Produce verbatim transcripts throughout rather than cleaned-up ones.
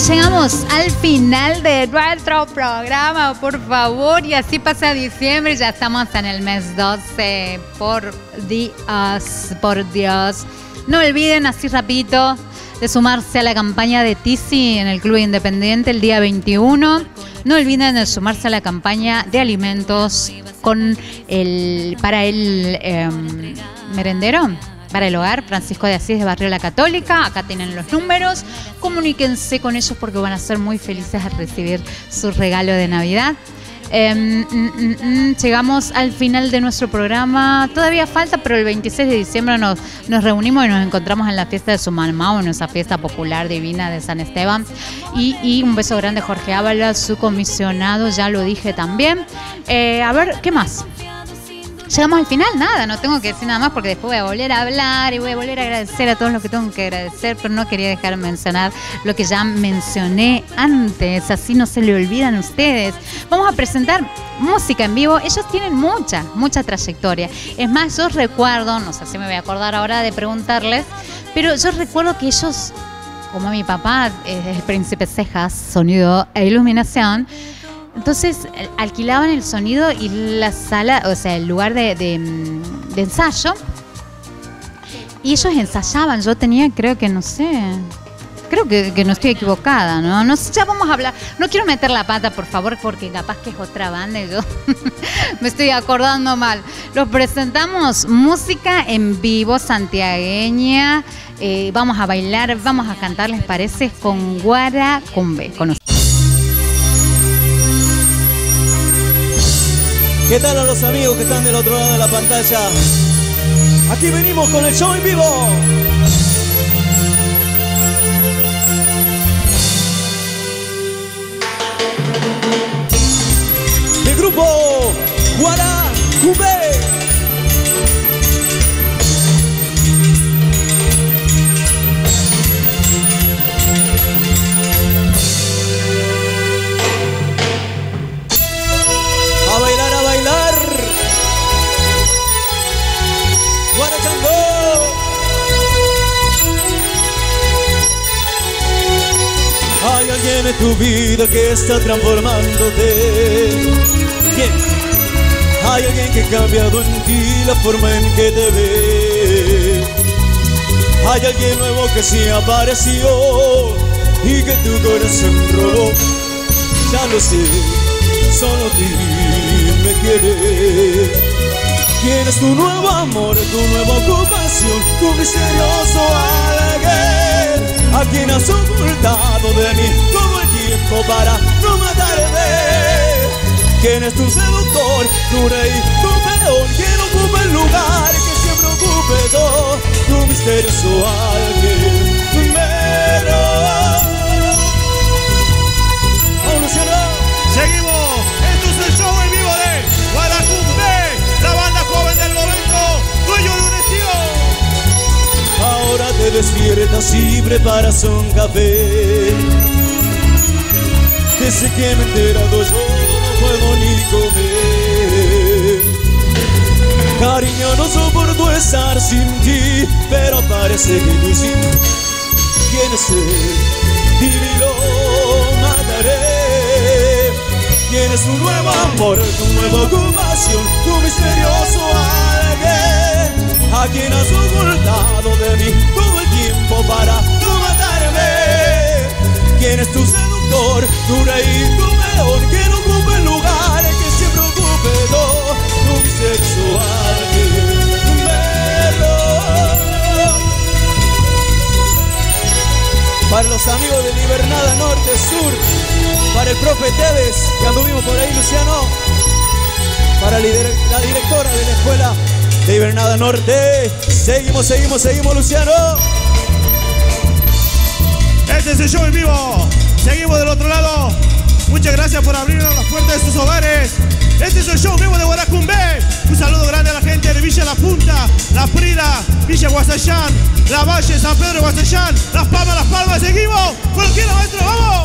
llegamos al final de nuestro programa, por favor, y así pasa diciembre, ya estamos en el mes doce, por Dios, por Dios. No olviden, así rapidito, de sumarse a la campaña de Tizi en el Club Independiente el día veintiuno. No olviden de sumarse a la campaña de alimentos con el, para el eh, merendero, para el hogar Francisco de Asís de Barrio La Católica. Acá tienen los números. Comuníquense con ellos porque van a ser muy felices al recibir su regalo de Navidad. Eh, mm, mm, mm, llegamos al final de nuestro programa. Todavía falta, pero el veintiséis de diciembre nos, nos reunimos y nos encontramos en la fiesta de Sumalmao, en esa fiesta popular divina de San Esteban. Y, y un beso grande a Jorge Ábala, su comisionado, ya lo dije también. Eh, a ver, ¿qué más? Llegamos al final, nada, no tengo que decir nada más porque después voy a volver a hablar y voy a volver a agradecer a todos los que tengo que agradecer, pero no quería dejar de mencionar lo que ya mencioné antes, así no se le olvidan a ustedes. Vamos a presentar música en vivo, ellos tienen mucha, mucha trayectoria. Es más, yo recuerdo, no sé si me voy a acordar ahora de preguntarles, pero yo recuerdo que ellos, como mi papá es el Príncipe Cejas, sonido e iluminación, entonces alquilaban el sonido y la sala, o sea, el lugar de, de, de ensayo. Y ellos ensayaban. Yo tenía, creo que, no sé, creo que, que no estoy equivocada, ¿no? No sé, ya vamos a hablar. No quiero meter la pata, por favor, porque capaz que es otra banda y yo me estoy acordando mal. Los presentamos música en vivo santiagueña. Eh, vamos a bailar, vamos a cantar, ¿les parece? Con Guaracumbe. Con ¿Qué tal a los amigos que están del otro lado de la pantalla? Aquí venimos con el show en vivo. El grupo Guaracumbe. Hay alguien en tu vida que está transformándote. ¿Quién? Hay alguien que ha cambiado en ti la forma en que te ve. Hay alguien nuevo que se apareció y que tu corazón robó. Ya lo sé, solo a ti me quiere. ¿Quién es tu nuevo amor, tu nueva ocupación, tu misterioso alguien? A quien has ocultado de mí todo el tiempo para no matarme. ¿Quién es tu seductor, tu rey, tu peor? ¿Quién ocupa el lugar que siempre ocupe yo? Tu misterioso alguien. Pero ¡vamos, Luciano! Seguimos. Esto es el show en vivo de Guaracumbe, la banda joven del momento, dueño de un estilo. Ahora te despiertas y preparas un café. Desde que me he enterado yo no puedo ni comer. Cariño, no soporto estar sin ti, pero parece que tú sí. ¿Quién es él? Dime, lo mataré. ¿Quién es tu nuevo amor, tu nueva ocupación, tu misterioso alguien? A quien has ocultado de mí todo el tiempo para no matarme. ¿Quién es tu seductor, tu rey, tu peor? ¿Quién ocupa el lugar que siempre ocupe yo? Tu misterioso alguien. Para los amigos de Libernada Norte Sur, para el profe Tevez, que anduvimos por ahí, Luciano, para la directora de la escuela de Libernada Norte. Seguimos, seguimos, seguimos, Luciano. Este es el show en vivo. Seguimos del otro lado. Muchas gracias por abrirnos las puertas de sus hogares. Este es el show en vivo de Guaracumbe. Un saludo grande a la gente de Villa La Punta, La Prida, Villa Guasayán, La Valle, San Pedro de Guasayán, Las Palmas, Las Palmas. Seguimos. Cualquiera, maestro, vamos.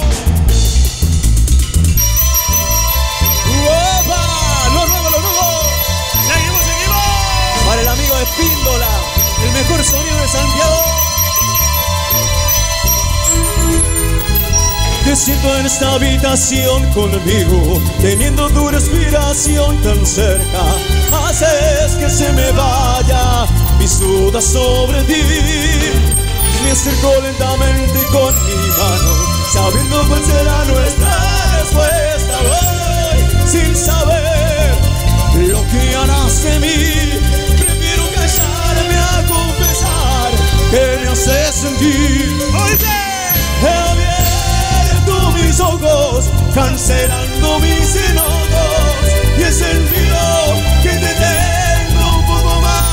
¡Opa! ¡Los nuevos, los nuevos! Seguimos, seguimos. Para el amigo Espíndola, el mejor sonido de Santiago. Te siento en esta habitación conmigo, teniendo tu respiración tan cerca. Haces que se me vaya mis dudas sobre ti. Me acerco lentamente con mi mano, sabiendo cuál será nuestra respuesta. Voy sin saber lo que harás de mí. Prefiero callarme a confesar que me hace sentir. He abierto mis ojos, cancelando mis enojos, y he sentido que te tengo un poco más.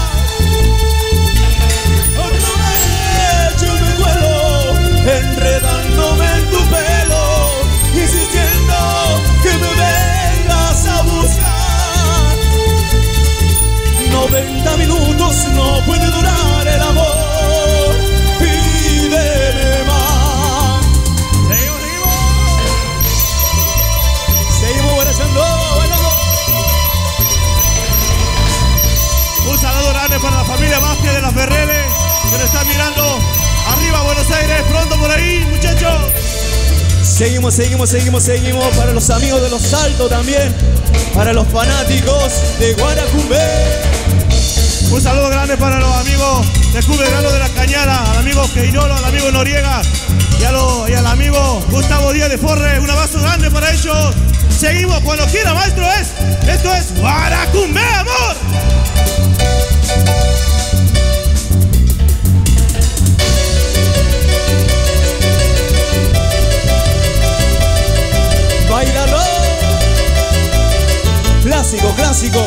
Otra vez yo me cuelo, enredándome en tu pelo, insistiendo que me vengas a buscar. noventa minutos no puede durar el amor, pídeme más. Seguimos, seguimos. Seguimos bailando, bailando. Un saludo grande para la familia Vázquez de las Ferreres, que nos están mirando. Arriba Buenos Aires, pronto por ahí, muchachos. Seguimos, seguimos, seguimos, seguimos. Para los amigos de Los Saltos también, para los fanáticos de Guaracumbé. Un saludo grande para los amigos de Club Verano de la Cañada, al amigo Queinolo, al amigo Noriega y, a lo, y al amigo Gustavo Díaz de Forre. Un abrazo grande para ellos. Seguimos cuando quiera, maestro. Es, esto es Guaracumbé, amor. Bailalo. Clásico, clásico.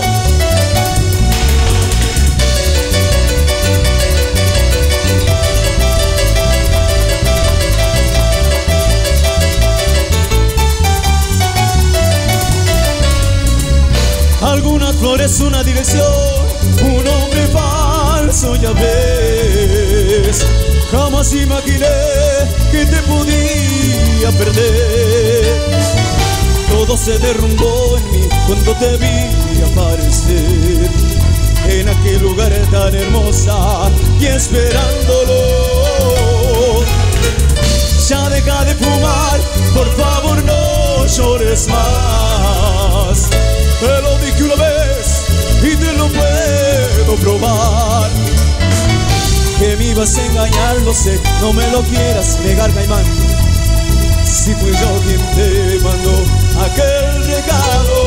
Algunas flores, una dirección, un hombre falso, ya ves. Jamás imaginé que te podía perder. Todo se derrumbó en mí cuando te vi aparecer en aquel lugar tan hermosa y esperándolo. Ya deja de fumar, por favor no llores más. Te lo dije una vez y te lo puedo probar. Que me ibas a engañar, lo sé, no me lo quieras negar, Caimán. Si fui yo quien te mandó aquel recado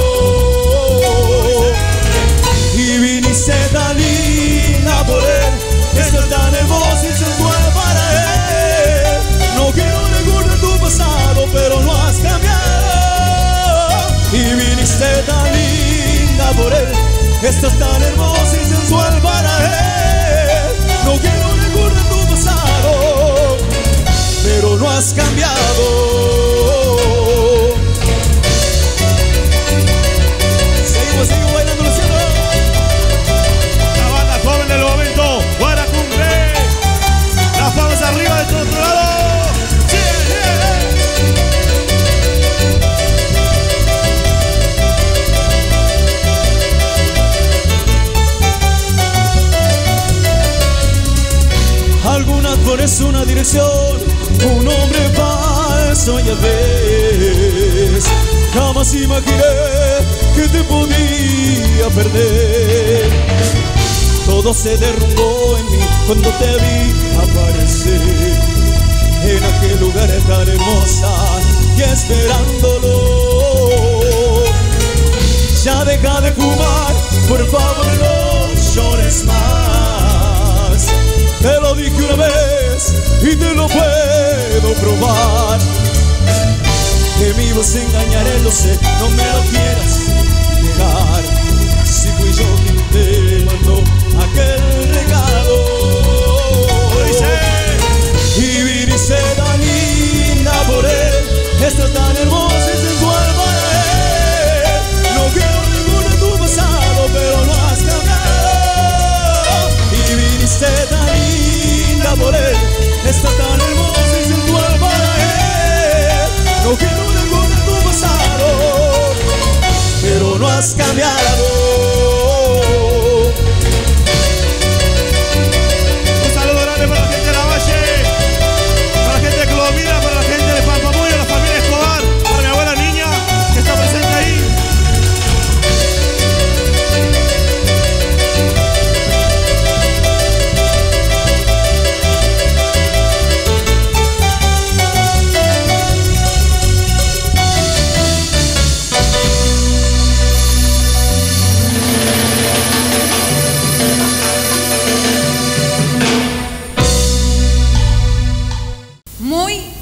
y viniste tan linda por él, estás tan hermosa y sensual para él. No quiero recordar tu pasado, pero no has cambiado. Y viniste tan linda por él, estás tan hermosa y sensual para él. No quiero recordar tu pasado, pero no has cambiado. Seguimos, seguimos bailando, Luciano. La banda joven del momento, Guaracumbé. Las palmas arriba del otro lado. Algunas flores, una dirección, un hombre falso, ya ves. Jamás imaginé que te podía perder. Todo se derrumbó en mí cuando te vi aparecer en aquel lugar tan hermosa y esperándolo. Ya deja de fumar, por favor no llores más. Te lo dije una vez y te lo puedo probar. Que me ibas a engañar, lo sé, no me lo quieras negar. Si fui yo quien te mandó aquel regalo y viniste tan linda por él, estás tan hermosa y sensual para él. No quiero recordar tu pasado, pero no has cambiado. Y viniste tan linda por él, estás tan hermosa y sensual para él. No quiero recordar tu pasado, pero no has cambiado.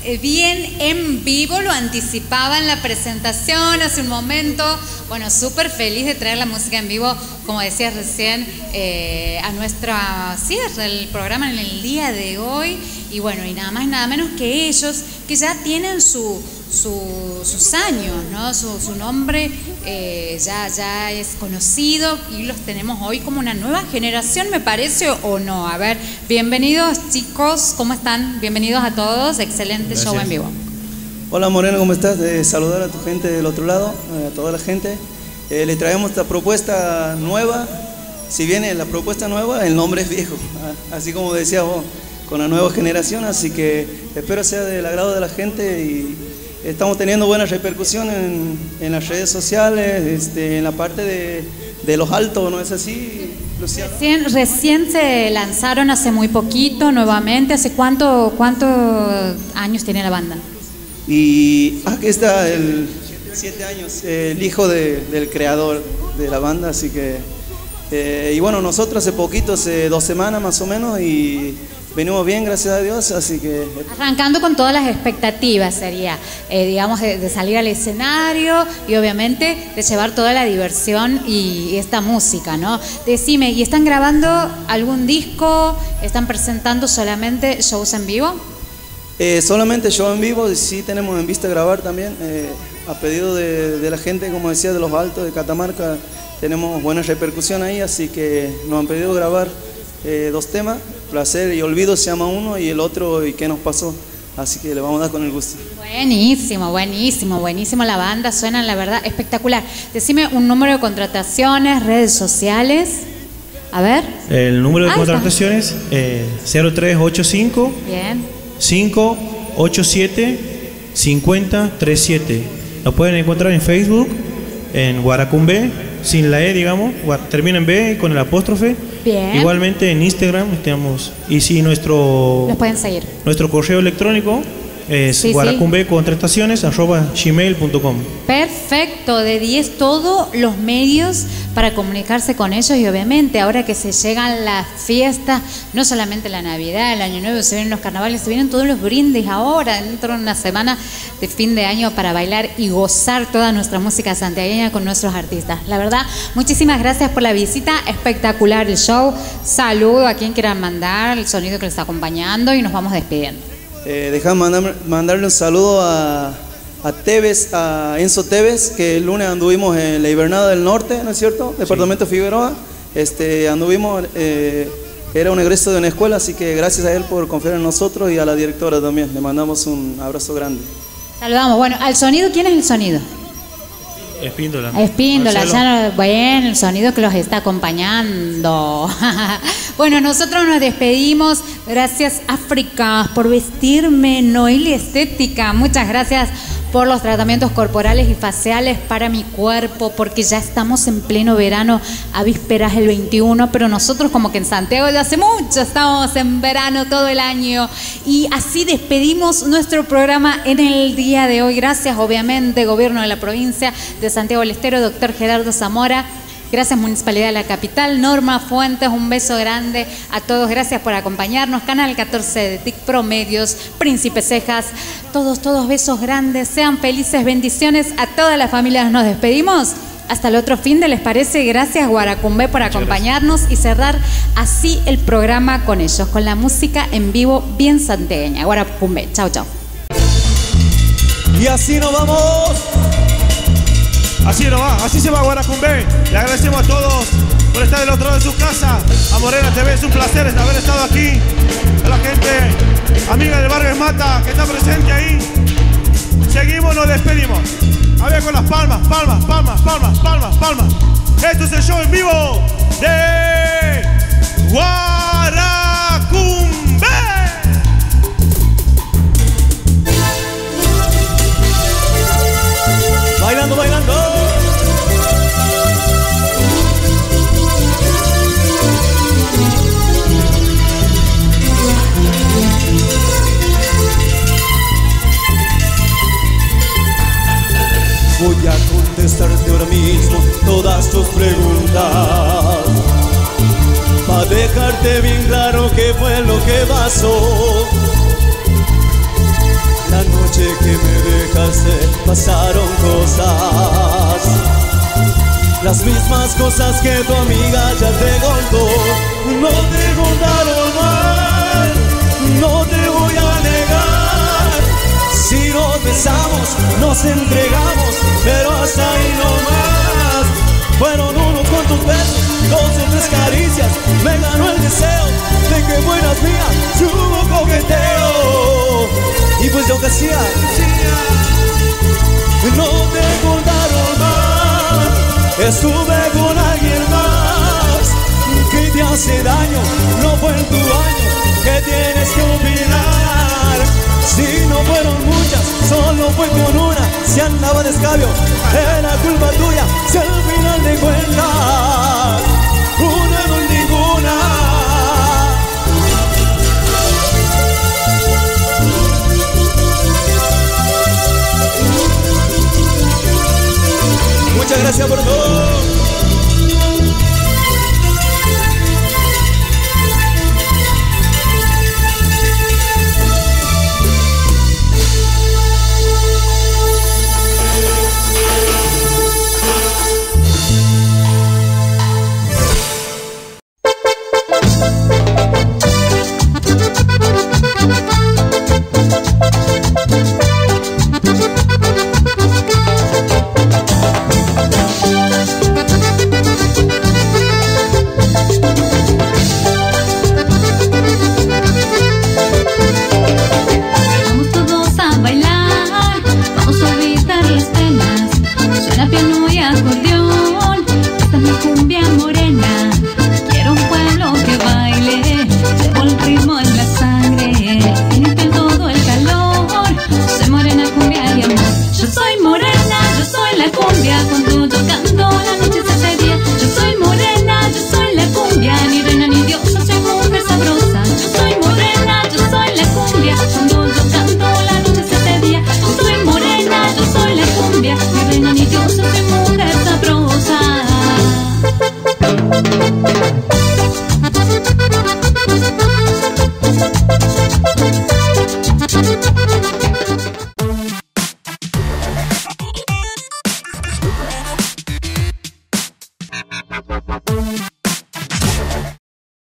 bien en vivo, lo anticipaba en la presentación hace un momento. Bueno, súper feliz de traer la música en vivo, como decías recién, eh, a nuestro cierre del programa en el día de hoy. Y bueno, y nada más y nada menos que ellos, que ya tienen su, su, sus años, ¿no? Su, su nombre eh, ya, ya es conocido y los tenemos hoy como una nueva generación, me parece, o no. A ver, bienvenidos chicos, ¿cómo están? Bienvenidos a todos, excelente Gracias. Show en vivo. Hola Moreno, ¿cómo estás? De saludar a tu gente del otro lado, a toda la gente. Eh, le traemos esta propuesta nueva. Si viene la propuesta nueva, el nombre es viejo, así como decías vos, con la nueva generación, así que espero sea del agrado de la gente y estamos teniendo buena repercusión en, en las redes sociales, este, en la parte de, de los altos, ¿no es así, Luciano? Recién, recién se lanzaron hace muy poquito, nuevamente. ¿Hace cuánto, cuántos años tiene la banda? Y aquí está el siete años, el hijo de, del creador de la banda, así que eh, y bueno, nosotros hace poquito, hace dos semanas más o menos, y venimos bien, gracias a Dios, así que... Arrancando con todas las expectativas sería, eh, digamos, de, de salir al escenario y obviamente de llevar toda la diversión y, y esta música, ¿no? Decime, ¿y están grabando algún disco? ¿Están presentando solamente shows en vivo? Eh, solamente show en vivo, sí tenemos en vista grabar también, eh, a pedido de, de la gente, como decía, de los altos, de Catamarca, tenemos buena repercusión ahí, así que nos han pedido grabar eh, dos temas, Placer y Olvido se llama uno, y el otro, ¿Y qué nos pasó? Así que le vamos a dar con el gusto. Buenísimo, buenísimo, buenísimo la banda, suenan la verdad espectacular. Decime un número de contrataciones, redes sociales, a ver. El número de Ahí contrataciones, eh, cero tres ocho cinco Bien. cinco ocho siete cinco cero tres siete. Lo pueden encontrar en Facebook, en Guaracumbé, sin la E, digamos, termina en B con el apóstrofe. Bien. Igualmente en Instagram estamos, y si nuestro Los pueden seguir. Nuestro correo electrónico es sí, guaracumbecontrataciones arroba gmail punto com. Perfecto, de diez todos los medios para comunicarse con ellos, y obviamente ahora que se llegan las fiestas, no solamente la Navidad, el Año Nuevo, se vienen los carnavales, se vienen todos los brindis ahora, dentro de una semana de fin de año para bailar y gozar toda nuestra música santiagueña con nuestros artistas. La verdad, muchísimas gracias por la visita, espectacular el show. Saludo a quien quieran mandar, el sonido que les está acompañando, y nos vamos despidiendo. Eh, Dejame mandar, mandarle un saludo a, a Tevez, a Enzo Tevez, que el lunes anduvimos en la Hibernada del Norte, ¿no es cierto? Departamento sí. Figueroa. Este, anduvimos, eh, era un egreso de una escuela, así que gracias a él por confiar en nosotros, y a la directora también. Le mandamos un abrazo grande. Saludamos. Bueno, al sonido, ¿quién es el sonido? Espíndola. Espíndola, ya no, bueno, el sonido que los está acompañando. Bueno, nosotros nos despedimos. Gracias, África, por vestirme Noelia Estética. Muchas gracias por los tratamientos corporales y faciales para mi cuerpo, porque ya estamos en pleno verano, a vísperas del veintiuno, pero nosotros como que en Santiago ya hace mucho estamos en verano todo el año. Y así despedimos nuestro programa en el día de hoy. Gracias, obviamente, Gobierno de la Provincia de Santiago del Estero, doctor Gerardo Zamora. Gracias, Municipalidad de la Capital. Norma Fuentes, un beso grande a todos. Gracias por acompañarnos. Canal catorce de T I C Promedios, Príncipe Cejas. Todos, todos besos grandes. Sean felices, bendiciones a todas las familias. Nos despedimos. Hasta el otro fin de, ¿les parece? Gracias, Guaracumbé, por acompañarnos y cerrar así el programa con ellos, con la música en vivo bien santiagueña. Guaracumbé. Chao, chao. Y así nos vamos. Así no va, así se va Guaracumbé. Le agradecemos a todos por estar del otro lado de su casa. A Morena T V, es un placer haber estado aquí. A la gente amiga del barrio Mata que está presente ahí. Seguimos, nos despedimos. A ver, con las palmas, palmas, palmas, palmas, palmas, palmas. Esto es el show en vivo de Guaracumbé. Bailando, bailando. Voy a contestarte ahora mismo todas tus preguntas, para dejarte bien claro qué fue lo que pasó. esa noche que me dejaste pasaron cosas, las mismas cosas que tu amiga ya te contó. No te contaron mal, no te voy a negar. Si nos besamos, nos entregamos, pero hasta ahí no más. Fueron unos cuantos besos, dos o tres caricias, me ganó el deseo de que fueras mía, hubo coqueteo. Y pues yo que hacía, no te contaron mal, estuve con alguien más que te hace daño, no fue en tu año, que tienes que opinar. Si no fueron muchas, solo fue con una, si andaba de escabio, era culpa tuya, si al final de cuentas, una no es ninguna. Muchas gracias por todo.